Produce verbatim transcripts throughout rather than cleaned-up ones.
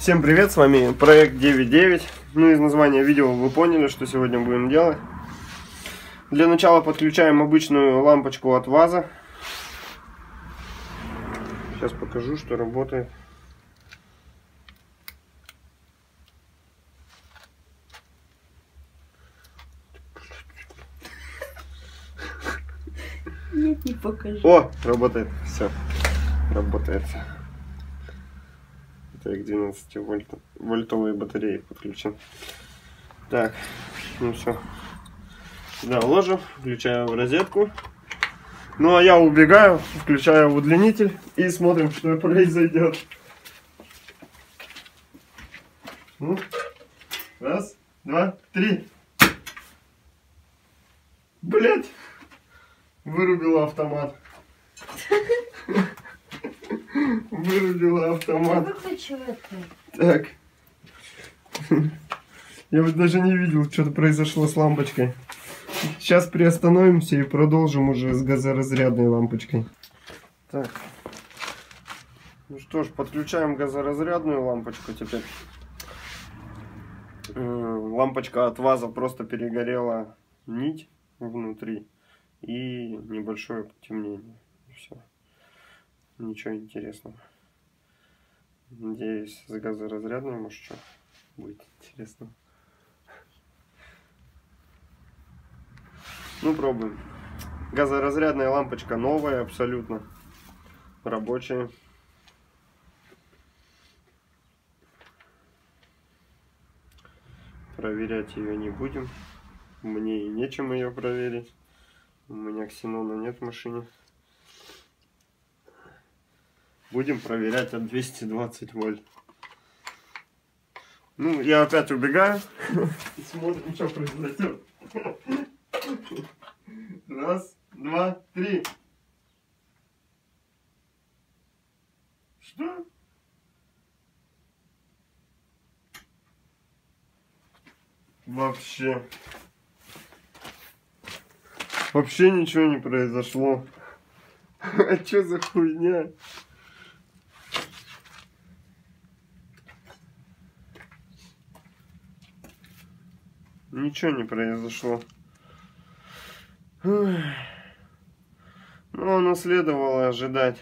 Всем привет, с вами проект девять девять. Ну, из названия видео вы поняли, что сегодня будем делать. Для начала подключаем обычную лампочку от ВАЗа. Сейчас покажу, что работает. Нет, не покажу. О, работает. Все, работает. Это к двенадцати вольт, вольтовой батареи подключен. Так, ну все. Сюда ложу, включаю в розетку. Ну а я убегаю, включаю удлинитель и смотрим, что произойдет. Ну, раз, два, три. Блять! Вырубила автомат. Вырубила автомат. Выключу это. Так. Я вот даже не видел, что-то произошло с лампочкой. Сейчас приостановимся и продолжим уже с газоразрядной лампочкой. Так. Ну что ж, подключаем газоразрядную лампочку теперь. Лампочка от ВАЗа просто перегорела нить внутри. И небольшое потемнение. Все. Ничего интересного. Надеюсь, с газоразрядной, может, что будет интересно. Ну, пробуем. Газоразрядная лампочка новая, абсолютно рабочая. Проверять ее не будем. Мне и нечем ее проверить. У меня ксенона нет в машине. Будем проверять от двухсот двадцати вольт. Ну, я опять убегаю. Смотрим, что произойдет. Раз, два, три. Что? Вообще. Вообще ничего не произошло. А что за хуйня? Ничего не произошло. Ну, оно следовало ожидать.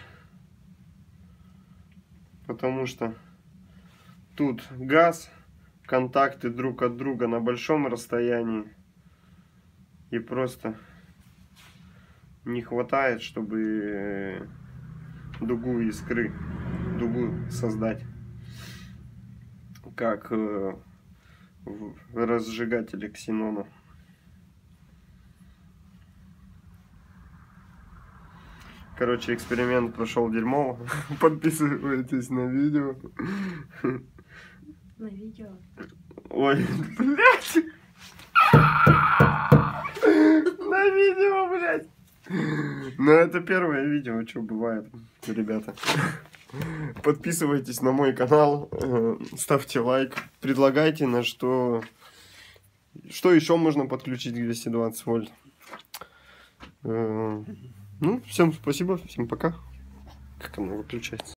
Потому что тут газ, контакты друг от друга на большом расстоянии. И просто не хватает, чтобы дугу искры, дугу создать. Как в разжигателе ксенона. Короче, эксперимент прошел дерьмово. Подписывайтесь на видео. На видео. Ой, блядь! На видео, блядь! Ну, это первое видео, что бывает, ребята. Подписывайтесь на мой канал, ставьте лайк, предлагайте, на что, что еще можно подключить к двухсот двадцати вольт. Ну, всем спасибо, всем пока. Как оно выключается?